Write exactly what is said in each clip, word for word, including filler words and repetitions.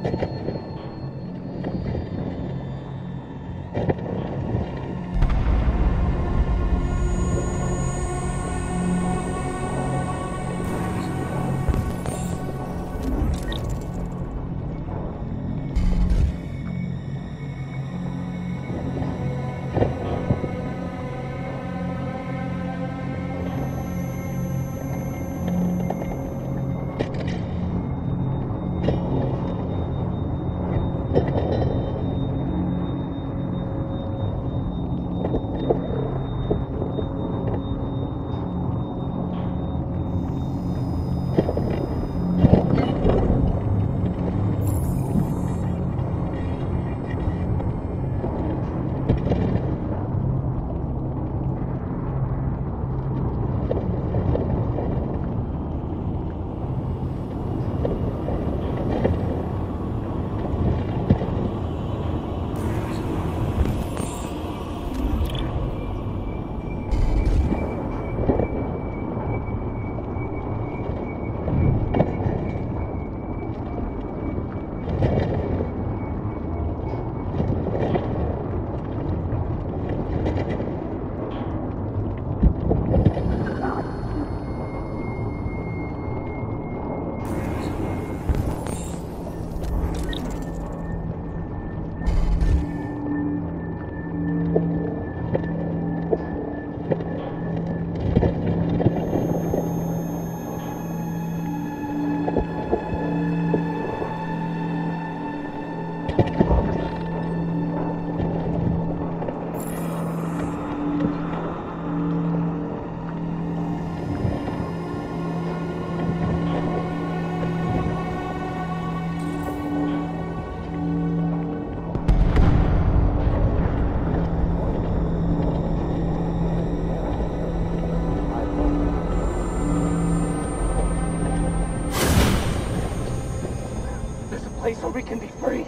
So we can be free.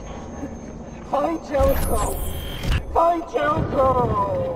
Find Jericho! Find Jericho!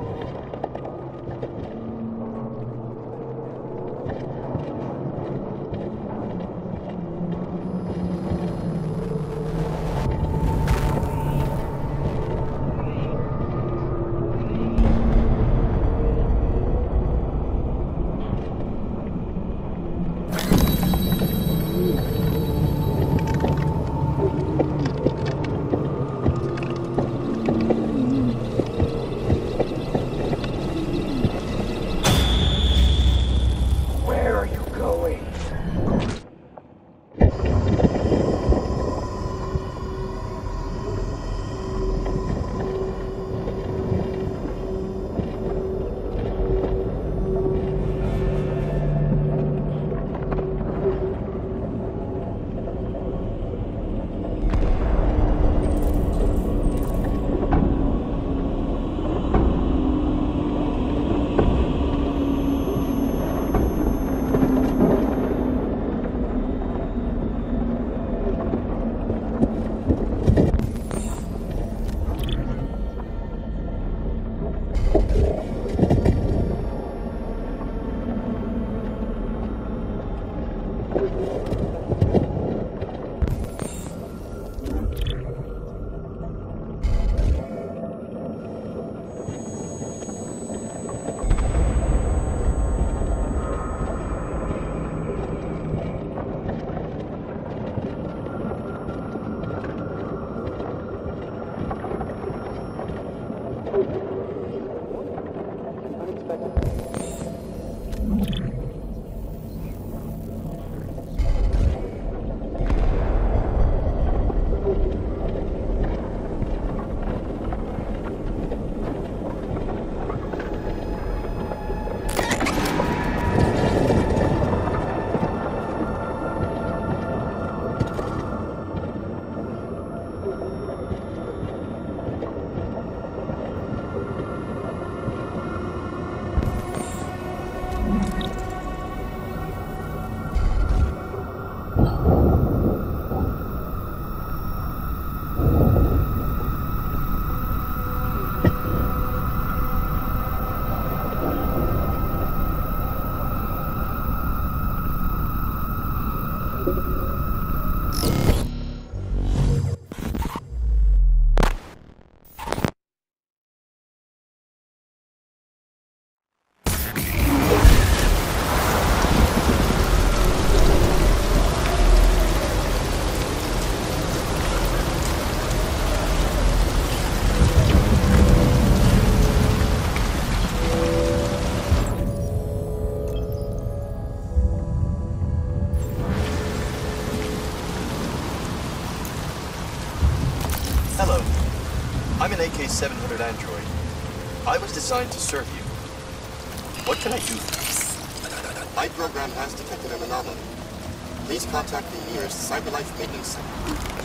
I'm an A K seven hundred android. I was designed to serve you. What can I do for you? My program has detected an anomaly. Please contact the nearest CyberLife maintenance center.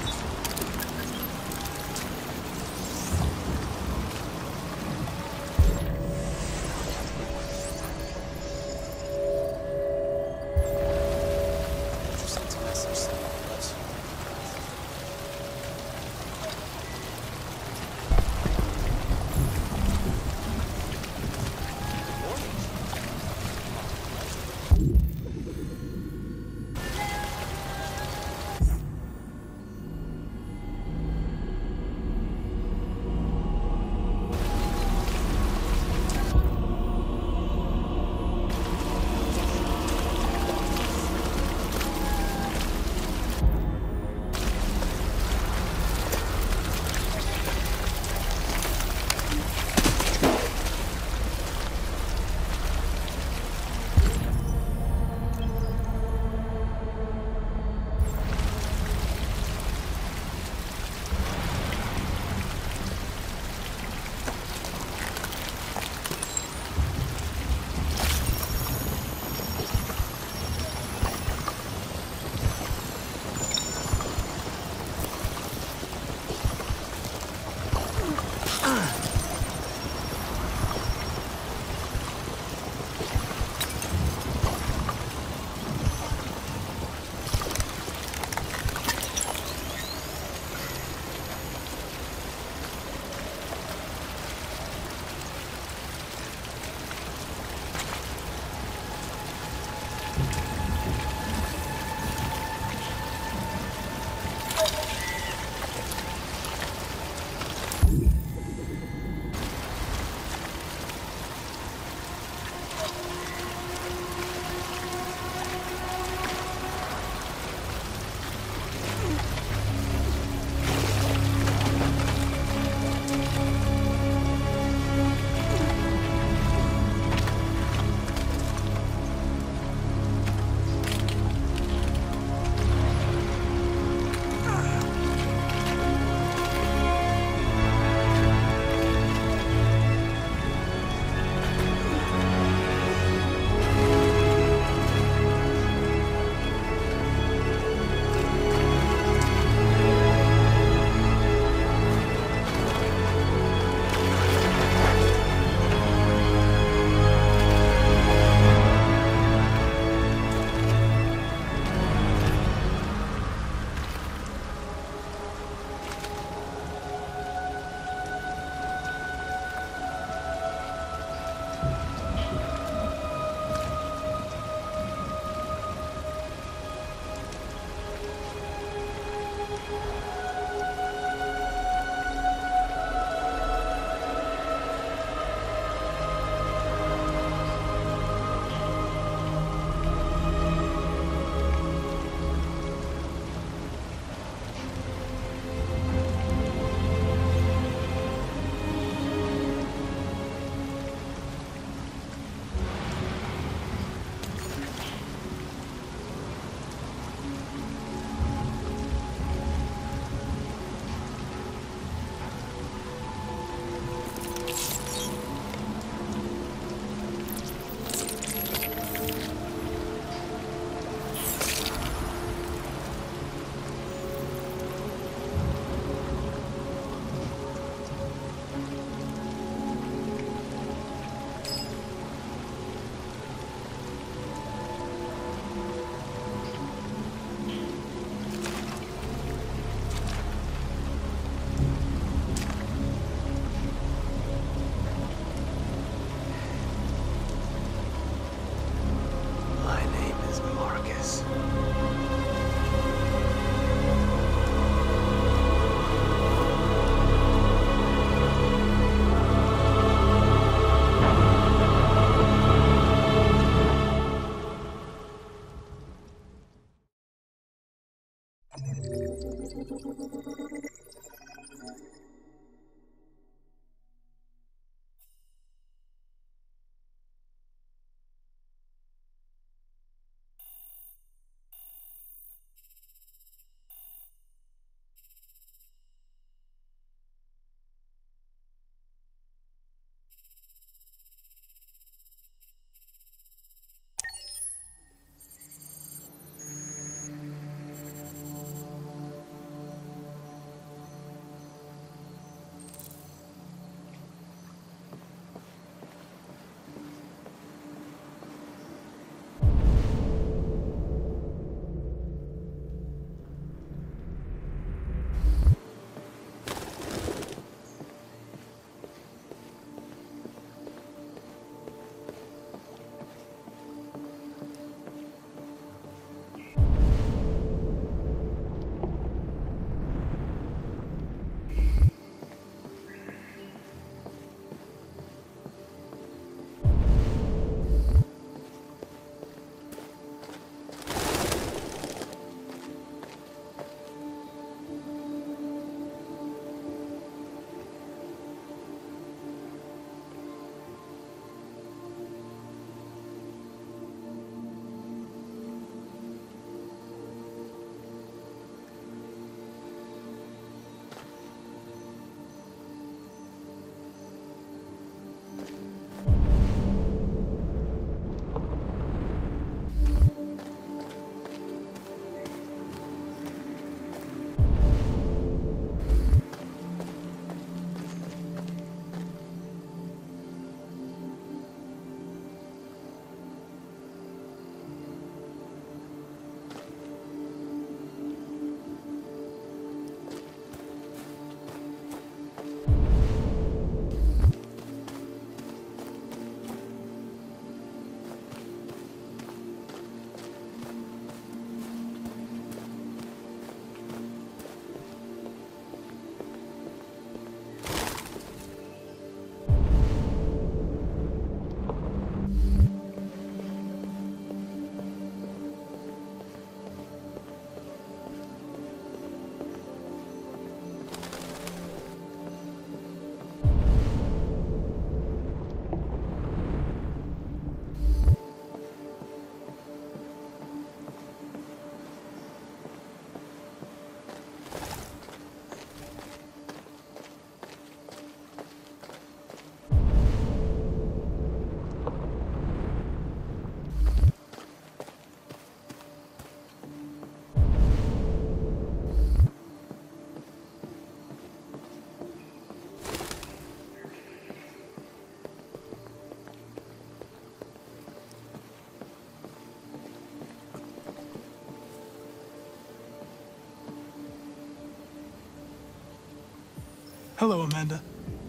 Hello, Amanda.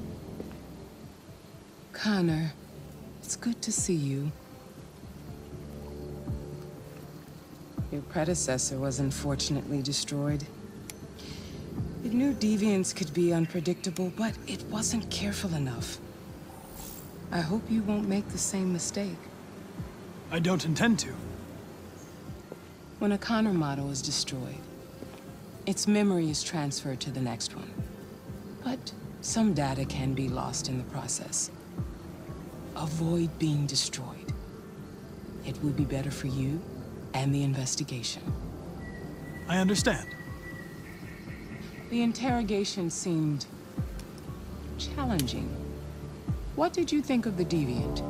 Connor, it's good to see you. Your predecessor was unfortunately destroyed. It knew deviants could be unpredictable, but it wasn't careful enough. I hope you won't make the same mistake. I don't intend to. When a Connor model is destroyed, its memory is transferred to the next one. But some data can be lost in the process. Avoid being destroyed. It will be better for you and the investigation. I understand. The interrogation seemed challenging. What did you think of the deviant?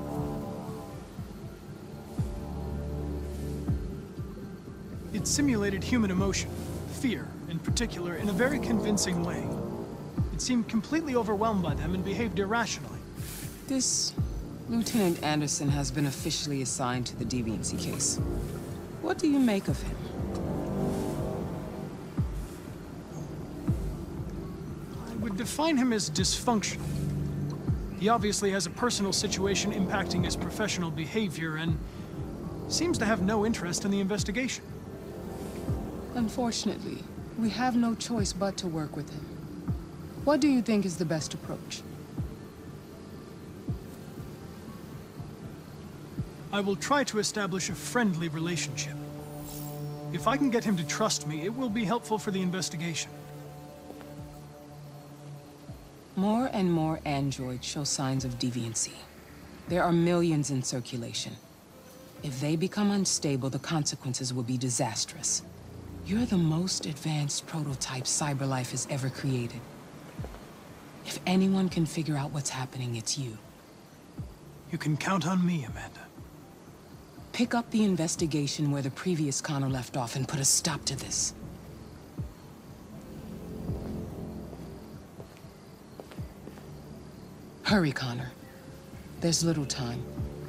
It simulated human emotion, fear in particular, in a very convincing way. It seemed completely overwhelmed by them and behaved irrationally. This Lieutenant Anderson has been officially assigned to the deviancy case. What do you make of him? I would define him as dysfunctional. He obviously has a personal situation impacting his professional behavior and seems to have no interest in the investigation. Unfortunately, we have no choice but to work with him. What do you think is the best approach? I will try to establish a friendly relationship. If I can get him to trust me, it will be helpful for the investigation. More and more androids show signs of deviancy. There are millions in circulation. If they become unstable, the consequences will be disastrous. You're the most advanced prototype CyberLife has ever created. If anyone can figure out what's happening, it's you. You can count on me, Amanda. Pick up the investigation where the previous Connor left off and put a stop to this. Hurry, Connor. There's little time.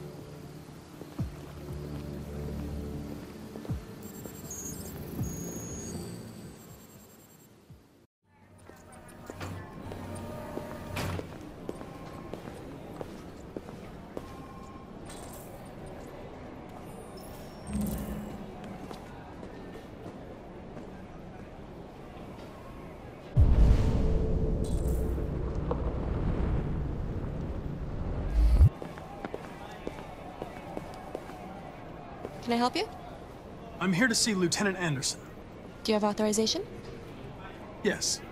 Can I help you? I'm here to see Lieutenant Anderson. Do you have authorization? Yes.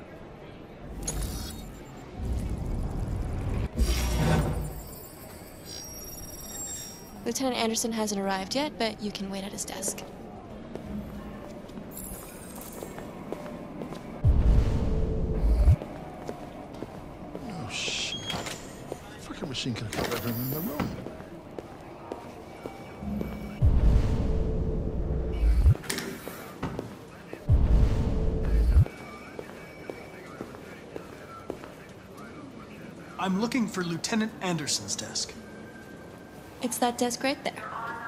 Lieutenant Anderson hasn't arrived yet, but you can wait at his desk. Oh, shit. The fucking machine could have kept everyone in the room. I'm looking for Lieutenant Anderson's desk. It's that desk right there.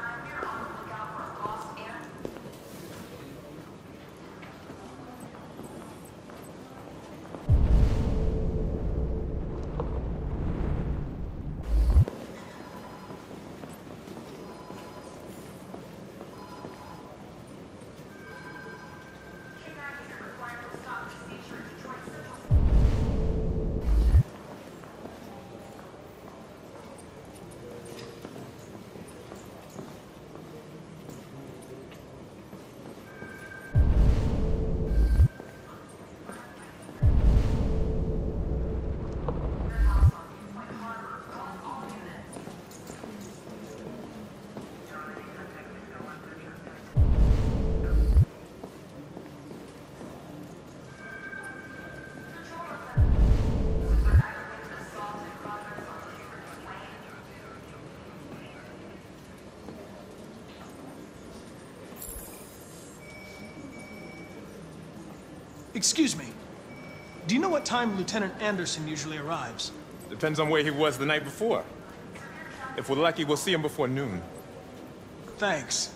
Excuse me. Do you know what time Lieutenant Anderson usually arrives? Depends on where he was the night before. If we're lucky, we'll see him before noon. Thanks.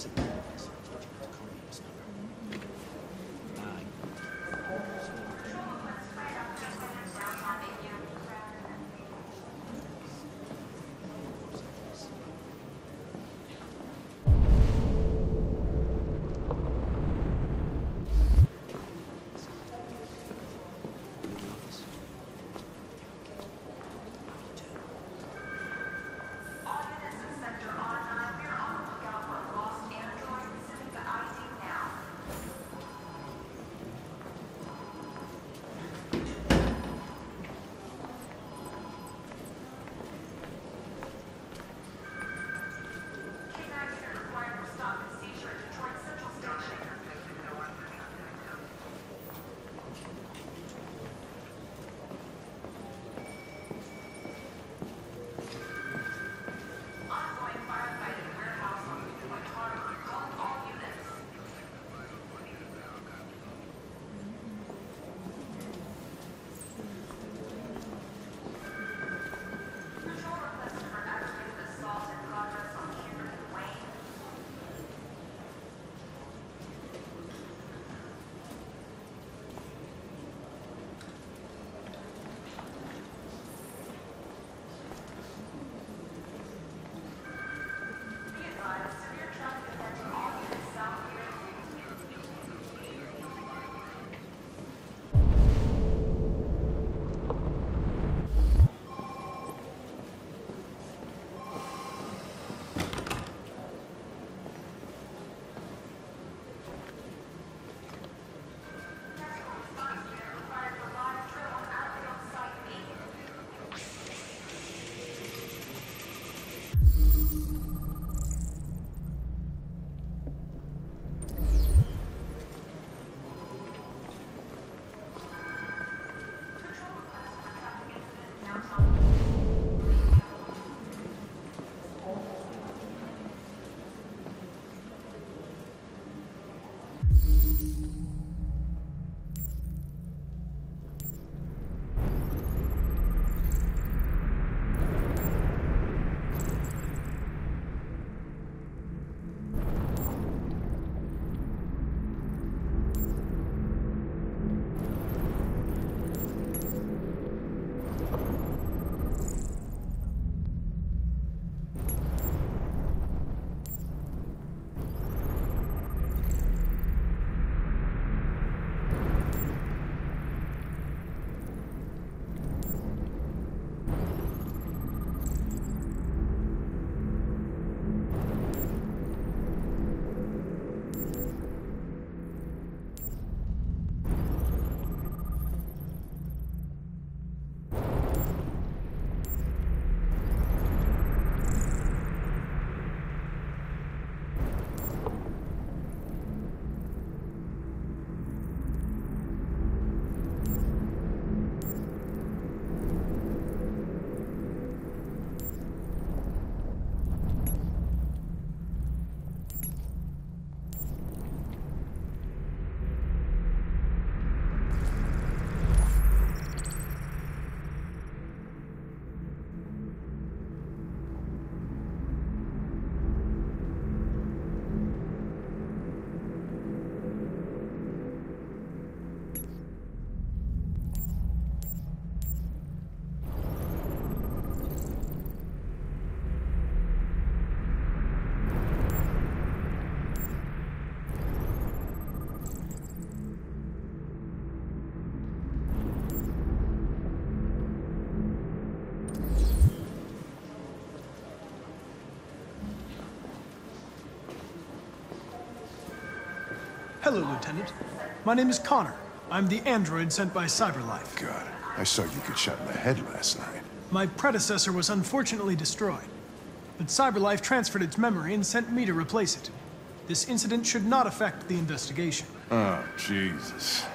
Hello, Lieutenant. My name is Connor. I'm the android sent by CyberLife. God, I saw you get shot in the head last night. My predecessor was unfortunately destroyed, but CyberLife transferred its memory and sent me to replace it. This incident should not affect the investigation. Oh, Jesus.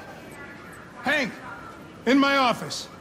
Hank! In my office!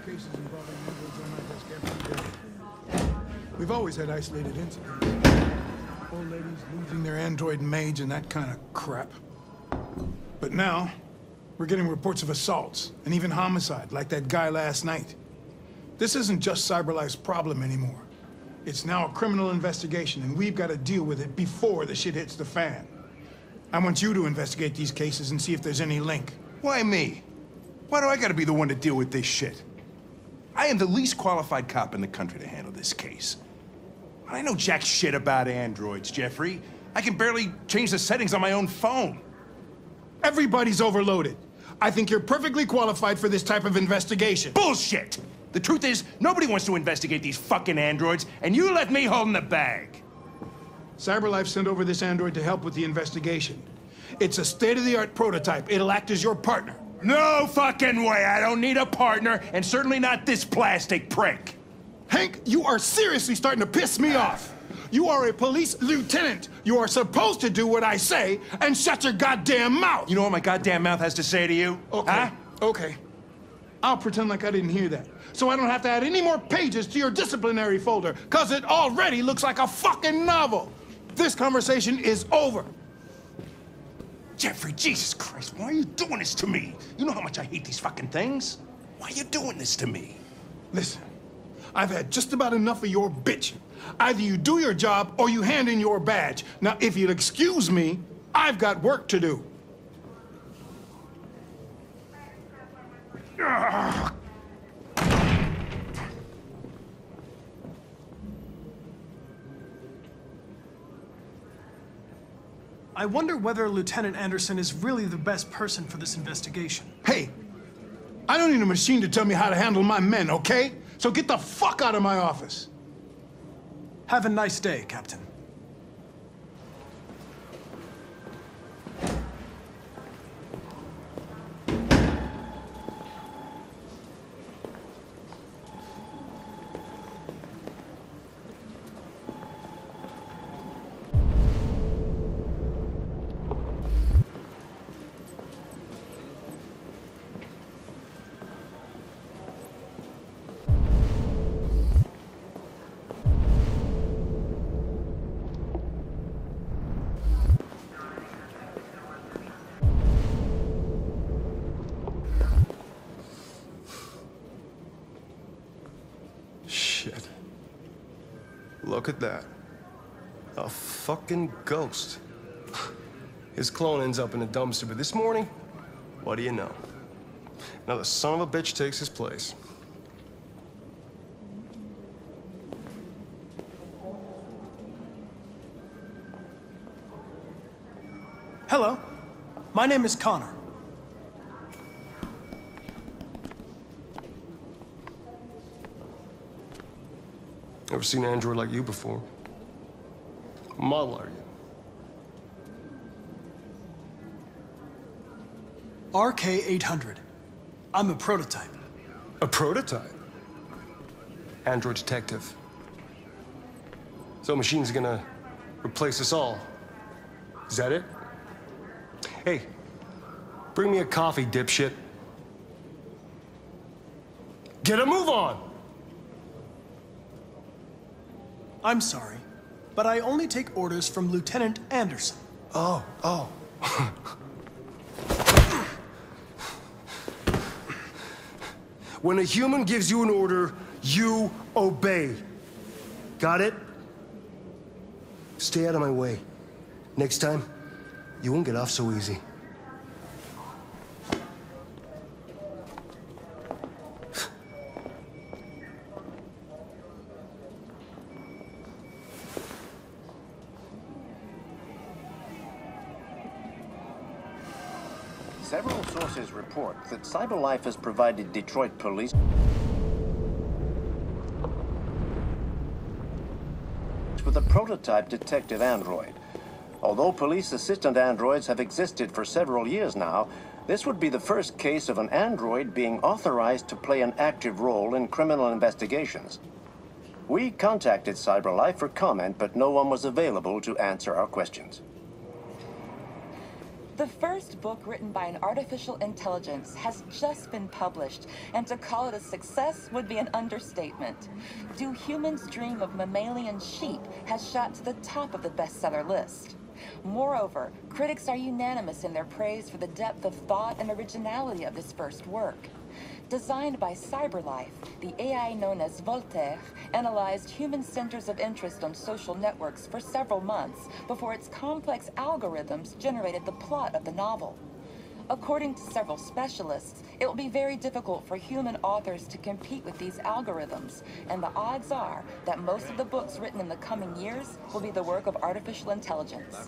cases involving androids on my desk every day. We've always had isolated incidents. Old ladies losing their android maids and that kind of crap. But now, we're getting reports of assaults and even homicide, like that guy last night. This isn't just CyberLife's problem anymore. It's now a criminal investigation, and we've got to deal with it before the shit hits the fan. I want you to investigate these cases and see if there's any link. Why me? Why do I gotta be the one to deal with this shit? I am the least qualified cop in the country to handle this case. I know jack shit about androids, Jeffrey. I can barely change the settings on my own phone. Everybody's overloaded. I think you're perfectly qualified for this type of investigation. Bullshit! The truth is, nobody wants to investigate these fucking androids, and you left me holding the bag. CyberLife sent over this android to help with the investigation. It's a state-of-the-art prototype. It'll act as your partner. No fucking way! I don't need a partner, and certainly not this plastic prick. Hank, you are seriously starting to piss me off. You are a police lieutenant. You are supposed to do what I say and shut your goddamn mouth. You know what my goddamn mouth has to say to you? Okay, huh? okay. I'll pretend like I didn't hear that, so I don't have to add any more pages to your disciplinary folder, because it already looks like a fucking novel. This conversation is over. Jeffrey, Jesus Christ, why are you doing this to me? You know how much I hate these fucking things. Why are you doing this to me? Listen, I've had just about enough of your bitching. Either you do your job or you hand in your badge. Now, if you'll excuse me, I've got work to do. Ugh. I wonder whether Lieutenant Anderson is really the best person for this investigation. Hey, I don't need a machine to tell me how to handle my men, okay? So get the fuck out of my office. Have a nice day, Captain. Shit. Look at that. A fucking ghost. His clone ends up in a dumpster, but this morning, what do you know? Another son of a bitch takes his place. Hello. My name is Connor. Never seen an android like you before. What model are you? R K eight hundred. I'm a prototype. A prototype? Android detective. So machine's gonna replace us all. Is that it? Hey, bring me a coffee, dipshit. Get a move on! I'm sorry, but I only take orders from Lieutenant Anderson. Oh, oh. When a human gives you an order, you obey. Got it? Stay out of my way. Next time, you won't get off so easy. Several sources report that CyberLife has provided Detroit police with a prototype detective android. Although police assistant androids have existed for several years now, this would be the first case of an android being authorized to play an active role in criminal investigations. We contacted CyberLife for comment, but no one was available to answer our questions. The first book written by an artificial intelligence has just been published, and to call it a success would be an understatement. Do Humans Dream of Mammalian Sheep has shot to the top of the bestseller list. Moreover, critics are unanimous in their praise for the depth of thought and originality of this first work. Designed by CyberLife, the A I known as Voltaire analyzed human centers of interest on social networks for several months before its complex algorithms generated the plot of the novel. According to several specialists, it will be very difficult for human authors to compete with these algorithms, and the odds are that most of the books written in the coming years will be the work of artificial intelligence.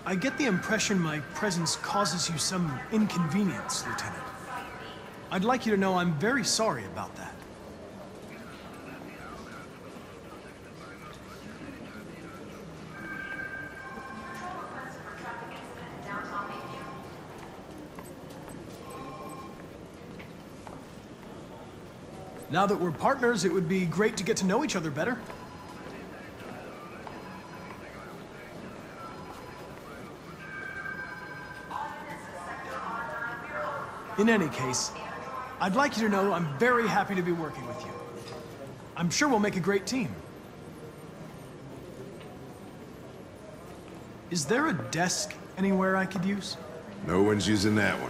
I get the impression my presence causes you some inconvenience, Lieutenant. I'd like you to know I'm very sorry about that. Now that we're partners, it would be great to get to know each other better. In any case, I'd like you to know I'm very happy to be working with you. I'm sure we'll make a great team. Is there a desk anywhere I could use? No one's using that one.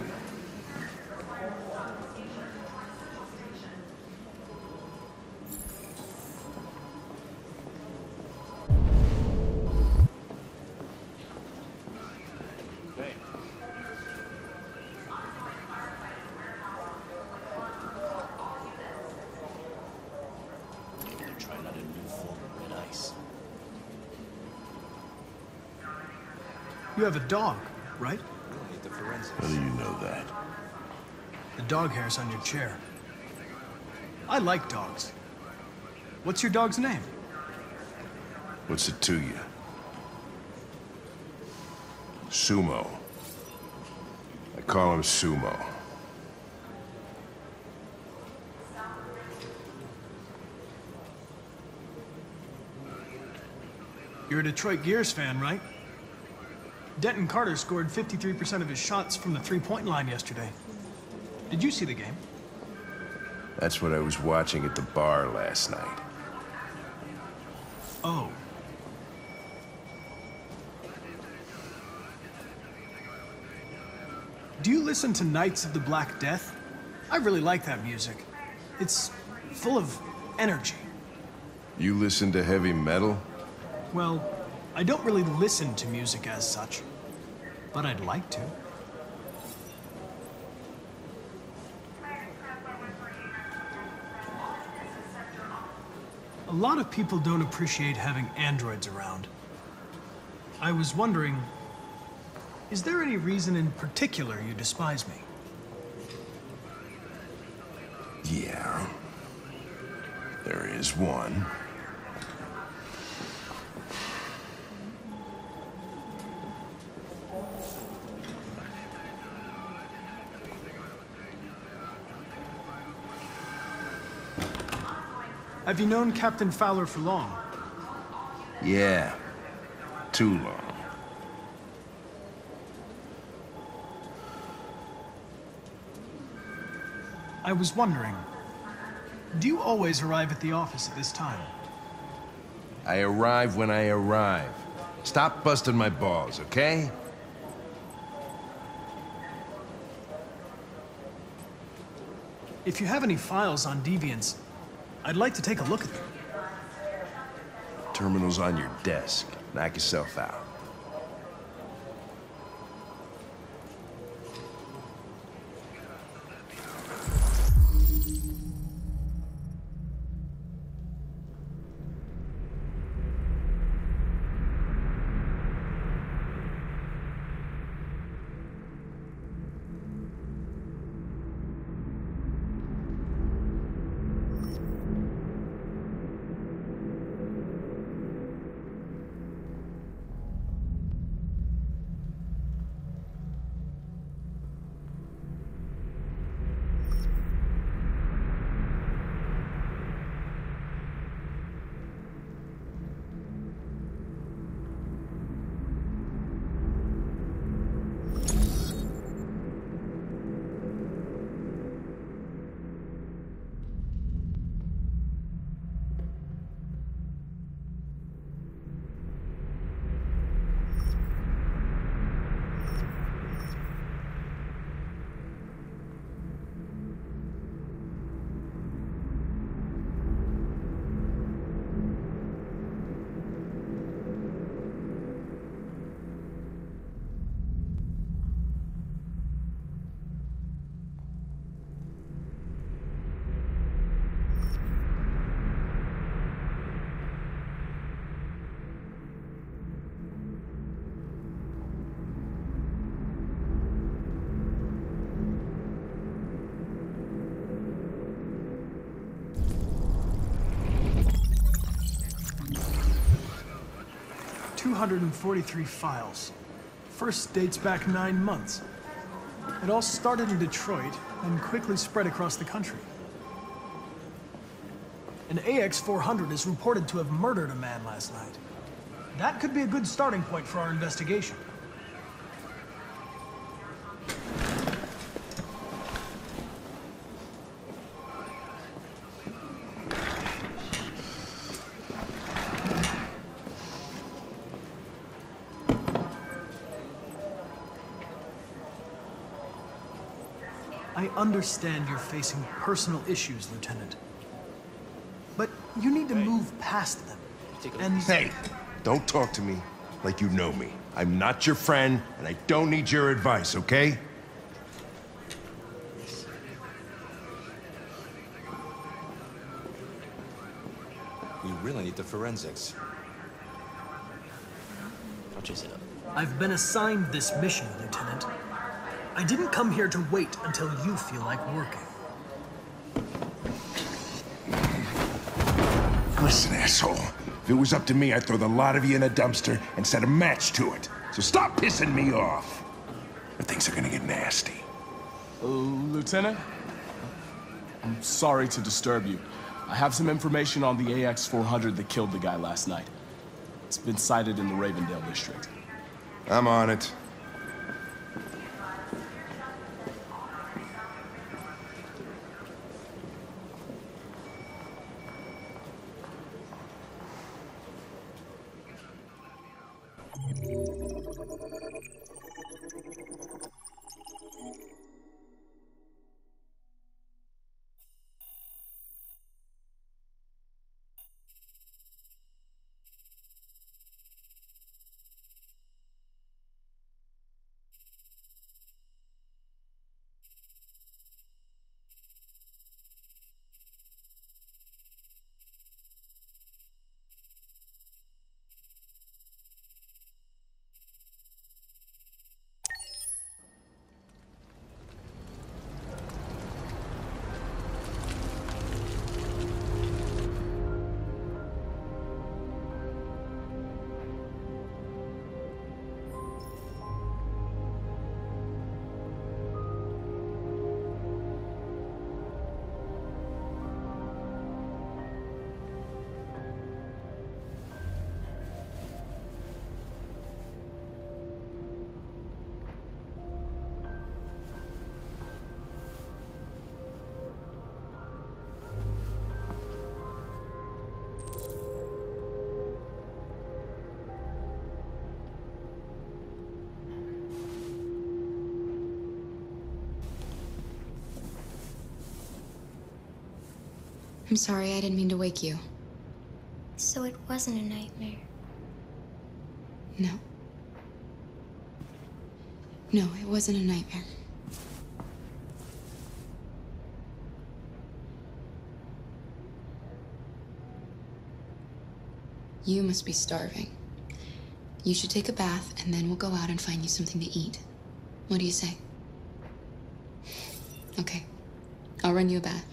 You have a dog, right? How do you know that? The dog hair's on your chair. I like dogs. What's your dog's name? What's it to you? Sumo. I call him Sumo. You're a Detroit Gears fan, right? Denton Carter scored fifty-three percent of his shots from the three-point line yesterday. Did you see the game? That's what I was watching at the bar last night. Oh. Do you listen to Knights of the Black Death? I really like that music. It's full of energy. You listen to heavy metal? Well, I don't really listen to music as such, but I'd like to. A lot of people don't appreciate having androids around. I was wondering, is there any reason in particular you despise me? Yeah. There is one. Have you known Captain Fowler for long? Yeah. Too long. I was wondering, do you always arrive at the office at this time? I arrive when I arrive. Stop busting my balls, okay? If you have any files on deviants, I'd like to take a look at them. Terminal's on your desk. Knock yourself out. hundred forty-three files. First dates back nine months. It all started in Detroit and quickly spread across the country. An A X four hundred is reported to have murdered a man last night. That could be a good starting point for our investigation. I understand you're facing personal issues, Lieutenant. But you need to move past them. And... Hey, don't talk to me like you know me. I'm not your friend, and I don't need your advice, okay? We really need the forensics. I'll chase it up. I've been assigned this mission, Lieutenant. I didn't come here to wait until you feel like working. Listen, asshole. If it was up to me, I'd throw the lot of you in a dumpster and set a match to it. So stop pissing me off. Or things are gonna get nasty. Uh, Lieutenant? I'm sorry to disturb you. I have some information on the A X four hundred that killed the guy last night. It's been sighted in the Ravendale district. I'm on it. I'm sorry, I didn't mean to wake you. So it wasn't a nightmare? No. No, it wasn't a nightmare. You must be starving. You should take a bath, and then we'll go out and find you something to eat. What do you say? Okay. I'll run you a bath.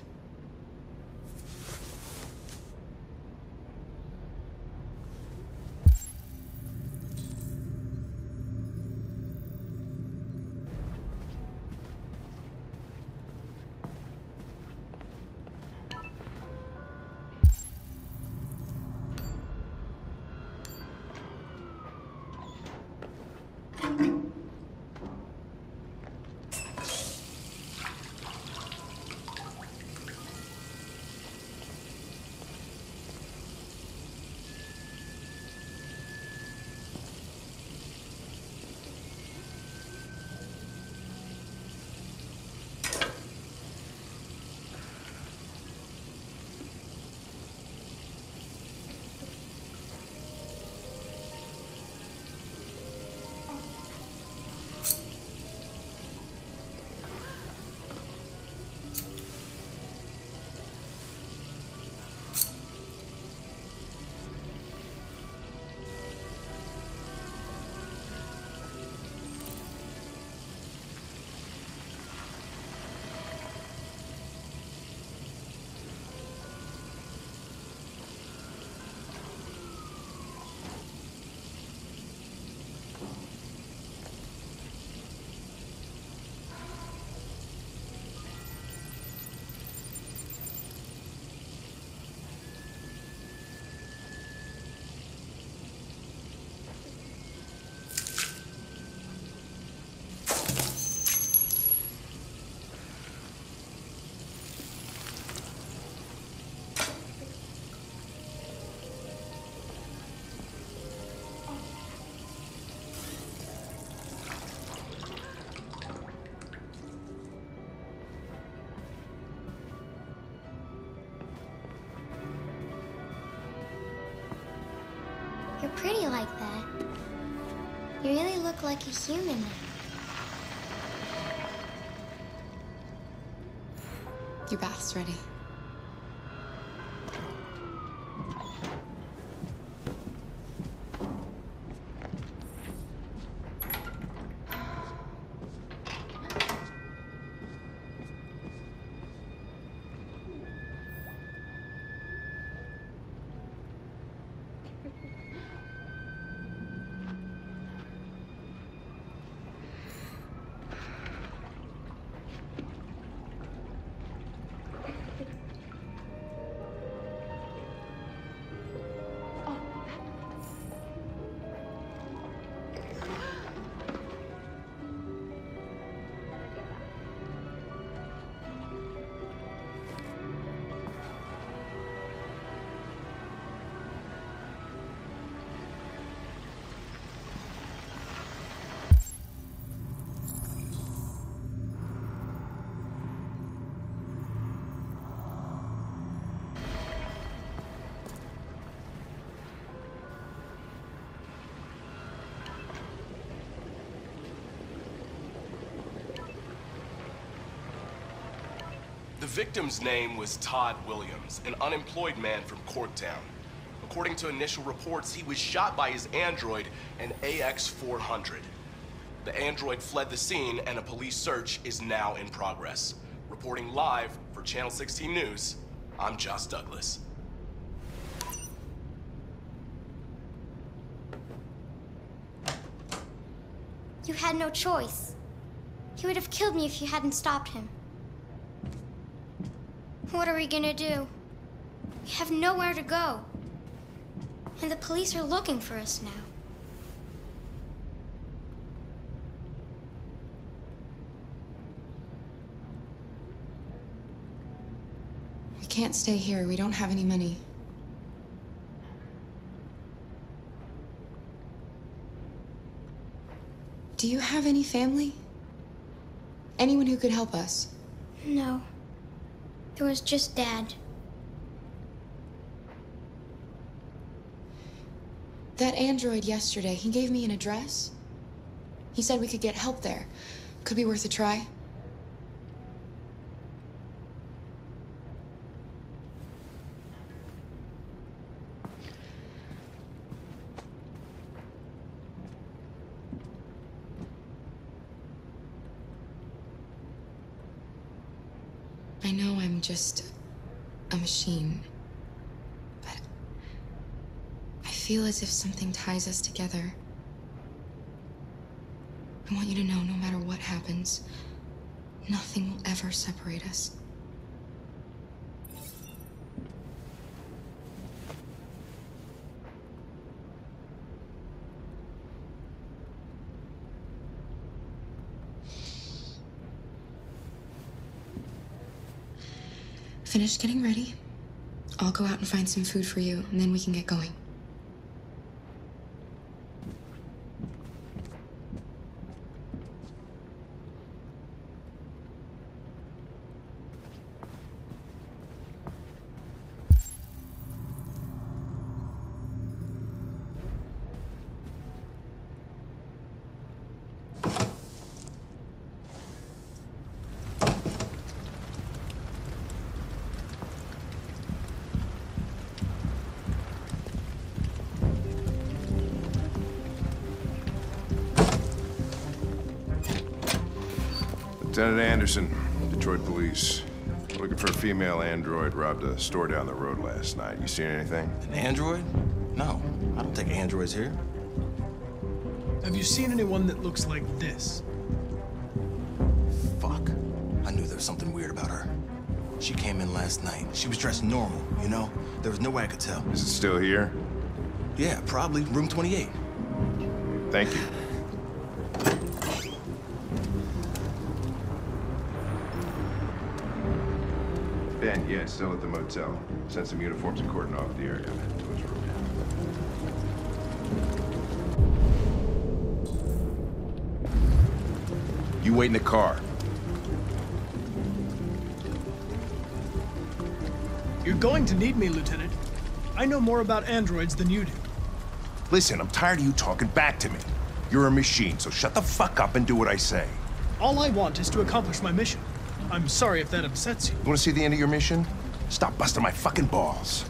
pretty like that. You really look like a human now. Your bath's ready. The victim's name was Todd Williams, an unemployed man from Corktown. According to initial reports, he was shot by his android, an A X four hundred. The android fled the scene, and a police search is now in progress. Reporting live for Channel sixteen News, I'm Josh Douglas. You had no choice. He would have killed me if you hadn't stopped him. What are we gonna do? We have nowhere to go. And the police are looking for us now. We can't stay here. We don't have any money. Do you have any family? Anyone who could help us? No. There was just Dad. That android yesterday, he gave me an address. He said we could get help there. Could be worth a try. I know I'm just a machine, but I feel as if something ties us together. I want you to know, no matter what happens, nothing will ever separate us. Finish getting ready. I'll go out and find some food for you, and then we can get going. Lieutenant Anderson, Detroit Police. Looking for a female android robbed a store down the road last night. You seen anything? An android? No, I don't take androids here. Have you seen anyone that looks like this? Fuck. I knew there was something weird about her. She came in last night. She was dressed normal, you know? There was no way I could tell. Is it still here? Yeah, probably room twenty-eight. Thank you. Ben, yeah, still at the motel. Sent some uniforms and cordon off the area. To his room. You wait in the car. You're going to need me, Lieutenant. I know more about androids than you do. Listen, I'm tired of you talking back to me. You're a machine, so shut the fuck up and do what I say. All I want is to accomplish my mission. I'm sorry if that upsets you. You wanna see the end of your mission? Stop busting my fucking balls.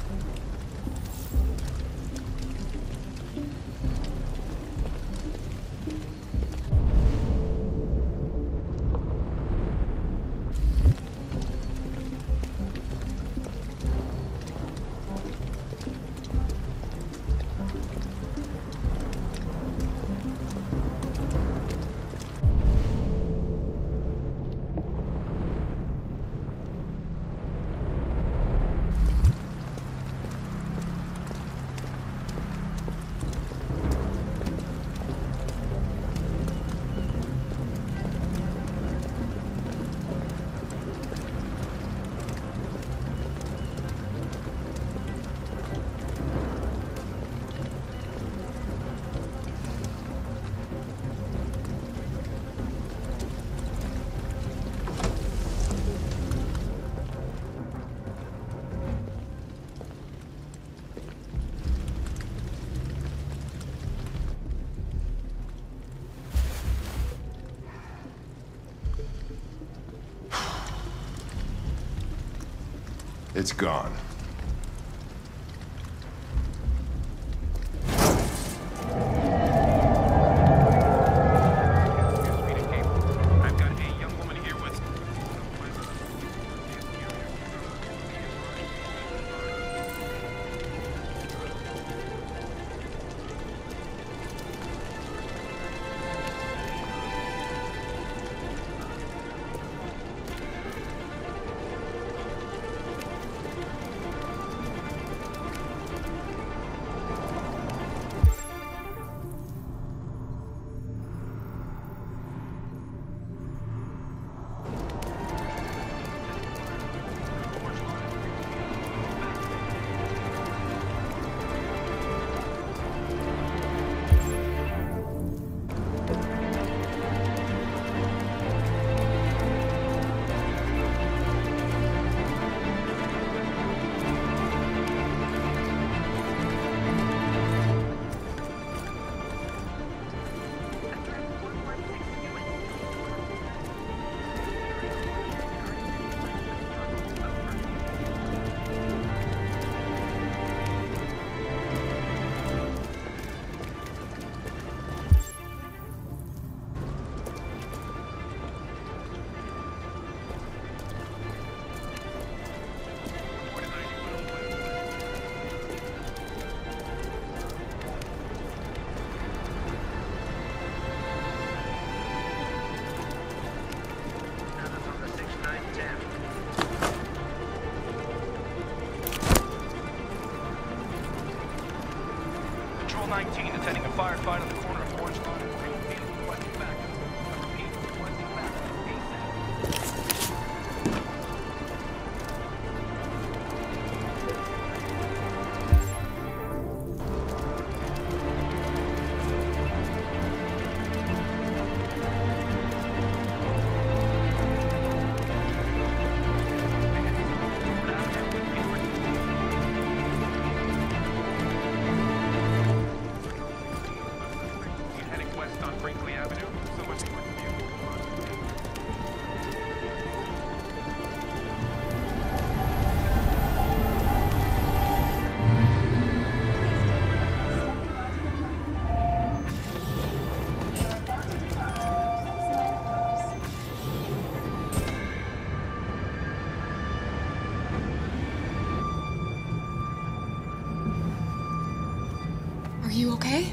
It's gone. nineteen attending a firefight on the corner of Orange Line and Green. Requesting backup. I repeat, requesting backup. Are you okay?